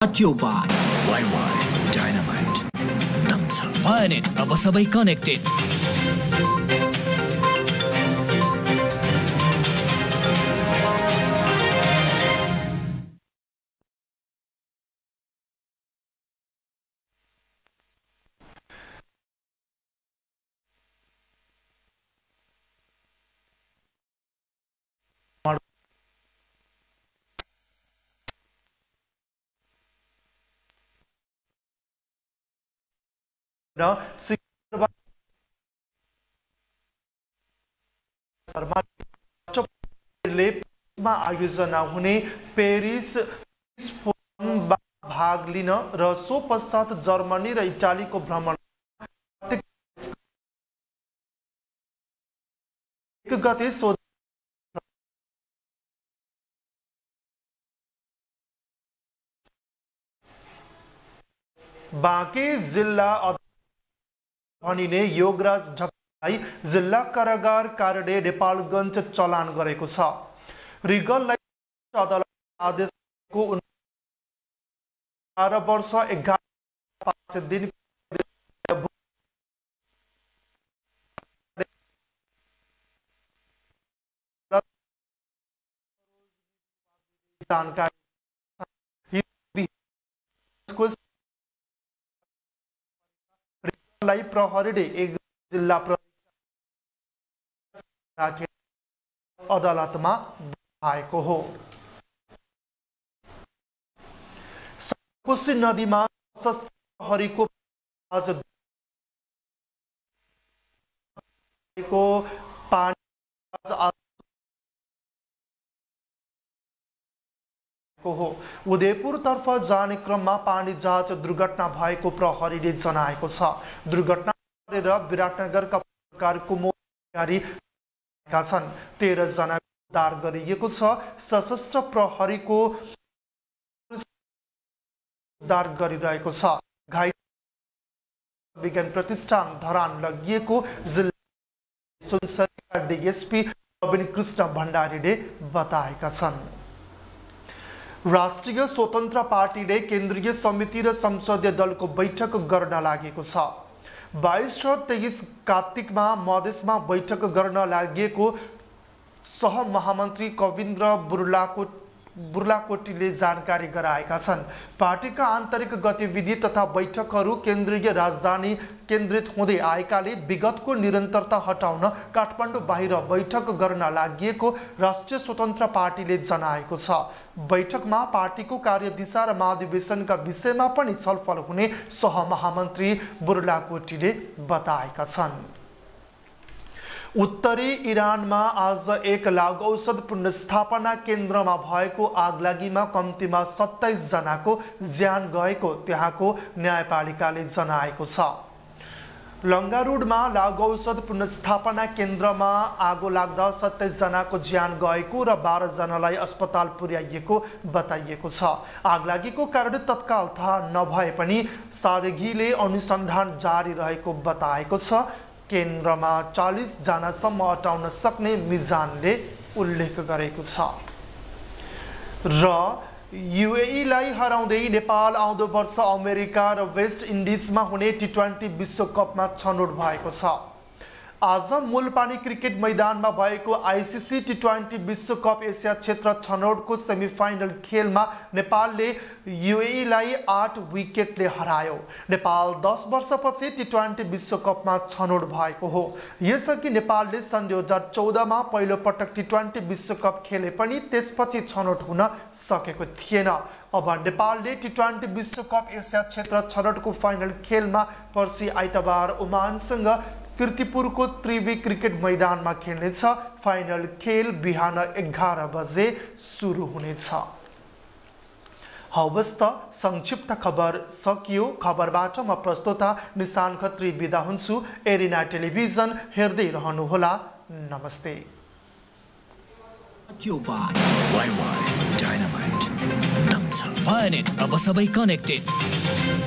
YY Dynamite Damsa Vanet अब सबै connected आयोजना हुने पेरिस फोरममा भाग लिन र सो पश्चात जर्मनी र इटालीको भ्रमण गते बाँके जिल्ला भनिने योगराज ढकाललाई जिल्ला कारागार कार्यालय नेपालगञ्ज चलान गरेको छ। रिगललाई अदालत आदेशको 18 वर्ष 11 दिन जानकारी प्रहरीले एक जिल्ला अदालतमा आएको हो। कोशी नदीमा सशस्त्र प्रहरीको आज पानी हो। उदयपुर तर्फ जाने क्रममा पानी जहाज दुर्घटना भएको प्रहरीले जनाएको छ। दुर्घटना गरेर विराटनगरका पत्रकार कुमारी छन्। 13 जना उद्धार गरिएको छ। सशस्त्र प्रहरीको उद्धार गरिरहेको छ। घाइते विज्ञान प्रतिष्ठान धरान लगिएको जिल्ला सुनसरीका डीएसपी प्रवीण कृष्ण भण्डारीले बताएका छन्। राष्ट्रिय स्वतन्त्र पार्टीले केन्द्रीय समिति र संसदीय दलको बैठक गर्न लागेको छ। 22 र 23 कार्तिकमा मधेसमा बैठक गर्न लागेको सहमहामन्त्री कविन्द्र बुर्लाकोटीले जानकारी गराएका छन्। पार्टीका आन्तरिक गतिविधि तथा बैठकहरू केन्द्रीय राजधानी केन्द्रित हुँदै आएकाले विगतको निरन्तरता हटाउन काठमाडौँ बाहिर बैठक गर्न लागेको राष्ट्रिय स्वतन्त्र पार्टीले जनाएको छ। बैठकमा पार्टीको कार्यदिशा र महाधिवेशनका विषयमा पनि छलफल हुने सहमहामन्त्री बुर्लाकोटीले बताएका छन्। उत्तरी इरानमा आज एक लागु औषध पुनर्स्थापना केन्द्रमा भएको आगलागीमा कम्तीमा 27 जनाको ज्यान गएको त्यहाँको न्यायपालिकाले जनाएको छ। लङ्गारुडमा लागु औषध पुनर्स्थापना केन्द्रमा आगो लाग्दा 27 जनाको ज्यान गएको र 12 जनालाई अस्पताल पुर्याइएको बताइएको छ। आगलागीको कारण तत्काल थाहा नभए पनि सादगीले अनुसन्धान जारी रहेको बताएको छ। केन्द्रमा 40 जनासम्म अटाउन सक्ने मिजानले उल्लेख गरेको छ। र युएईलाई हराउँदै नेपाल आउँदो वर्ष अमेरिका र वेस्ट इन्डिजमा हुने T20 विश्वकपमा छनौट भएको छ। आज मूलपानी क्रिकेट मैदानमा भएको आईसीसी T20 विश्वकप एसिया क्षेत्र छनौटको सेमिफाइनल खेलमा नेपालले युएईलाई 8 विकेटले हरायो। नेपाल 10 वर्षपछि T20 विश्वकपमा छनौट भएको हो। यसअघि नेपालले सन् 2014 मा पहिलो पटक T20 विश्वकप खेले पनि त्यसपछि छनौट हुन सकेको थिएन। अब नेपालले T20 विश्वकप एसिया क्षेत्र छनौटको फाइनल खेलमा पर्सि आइतबार ओमानसँग किर्तिपुरको त्रिवी क्रिकेट मैदानमा खेल्नेछ। फाइनल खेल बिहान 11 बजे सुरु हुनेछ। हवस् त संक्षिप्त खबर सकियो। खबरबाट म प्रस्तोता निशान खत्री बिदा हुन्छु। एरिना टेलिभिजन हेर्दै रहनुहोला। नमस्ते। YY Dynamite Damsa Vanet अब सबै कनेक्टेड